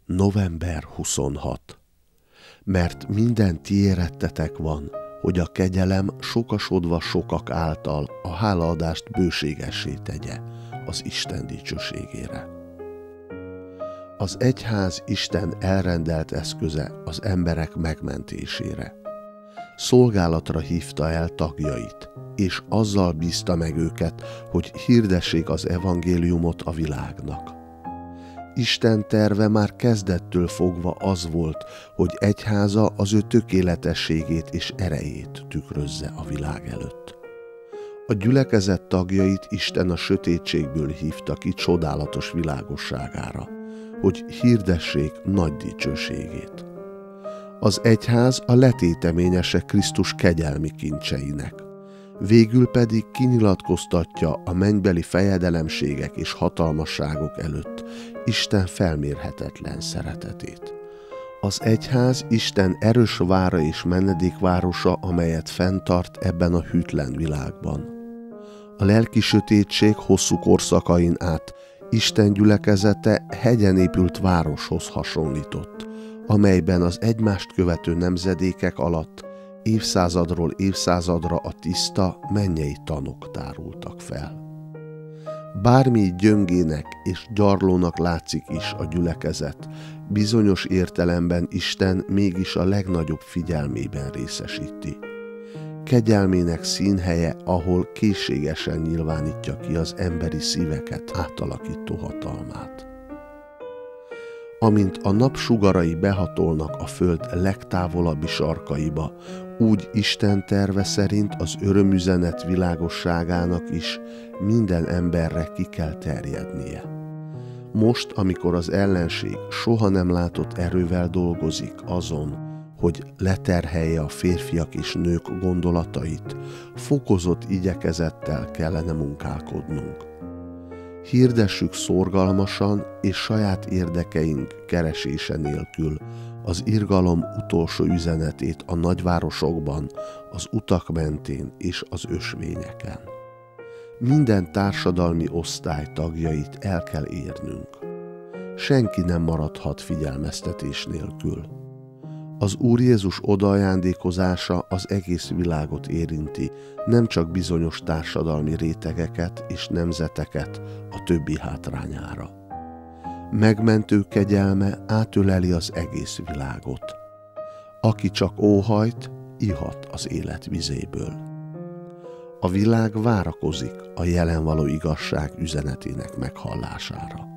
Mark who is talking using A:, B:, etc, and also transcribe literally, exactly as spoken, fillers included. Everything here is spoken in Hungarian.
A: november huszonhatodika. Mert minden ti érettetek van, hogy a kegyelem sokasodva sokak által a hálaadást bőségessé tegye az Isten dicsőségére. Az egyház Isten elrendelt eszköze az emberek megmentésére. Szolgálatra hívta el tagjait, és azzal bízta meg őket, hogy hirdessék az evangéliumot a világnak. Isten terve már kezdettől fogva az volt, hogy egyháza az ő tökéletességét és erejét tükrözze a világ előtt. A gyülekezet tagjait Isten a sötétségből hívta ki csodálatos világosságára, hogy hirdessék nagy dicsőségét. Az egyház a letéteményese Krisztus kegyelmi kincseinek, végül pedig kinyilatkoztatja a mennybeli fejedelemségek és hatalmasságok előtt Isten felmérhetetlen szeretetét. Az egyház Isten erős vára és menedékvárosa, amelyet fenntart ebben a hűtlen világban. A lelki sötétség hosszú korszakain át Isten gyülekezete hegyen épült városhoz hasonlított, amelyben az egymást követő nemzedékek alatt évszázadról évszázadra a tiszta, mennyei tanok tárultak fel. Bármi gyöngének és gyarlónak látszik is a gyülekezet, bizonyos értelemben Isten mégis a legnagyobb figyelmében részesíti. Kegyelmének színhelye, ahol készségesen nyilvánítja ki az emberi szíveket átalakító hatalmát. Amint a nap sugarai behatolnak a föld legtávolabbi sarkaiba, úgy Isten terve szerint az örömüzenet világosságának is minden emberre ki kell terjednie. Most, amikor az ellenség soha nem látott erővel dolgozik azon, hogy leterhelje a férfiak és nők gondolatait, fokozott igyekezettel kellene munkálkodnunk. Hirdessük szorgalmasan és saját érdekeink keresése nélkül az irgalom utolsó üzenetét a nagyvárosokban, az utak mentén és az ösvényeken. Minden társadalmi osztály tagjait el kell érnünk. Senki nem maradhat figyelmeztetés nélkül. Az Úr Jézus odaajándékozása az egész világot érinti, nem csak bizonyos társadalmi rétegeket és nemzeteket a többi hátrányára. Megmentő kegyelme átöleli az egész világot. Aki csak óhajt, ihat az élet vizéből. A világ várakozik a jelen való igazság üzenetének meghallására.